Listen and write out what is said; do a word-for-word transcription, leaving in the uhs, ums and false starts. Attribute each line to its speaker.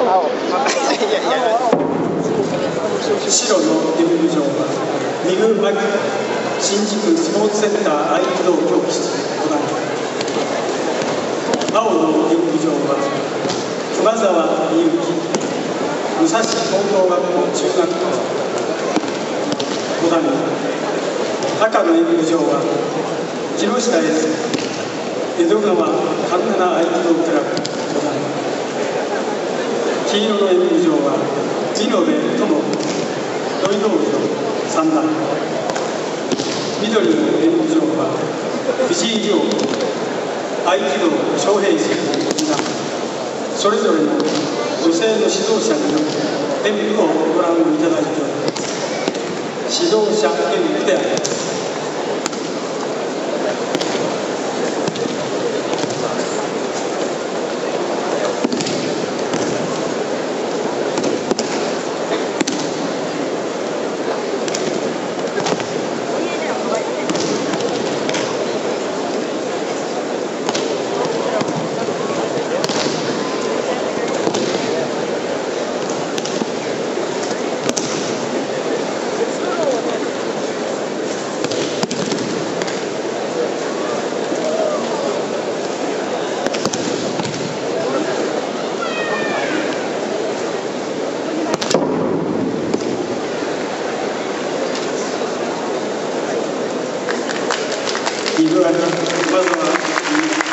Speaker 1: 白のリブ場はミグマキ新宿スポーツセンター合気道教室五段。青のリブ場は熊沢美幸武蔵高等学校中学校五段。赤のリブ場は木下 S 江戸川環七合気道クラブ五段。黄色の演舞場は美濃部友土井道場三段。緑の演舞場は藤井亮合気道昌平寺二段。それぞれの女性の指導者による演舞をご覧いただいております。指導者演舞であります。まずは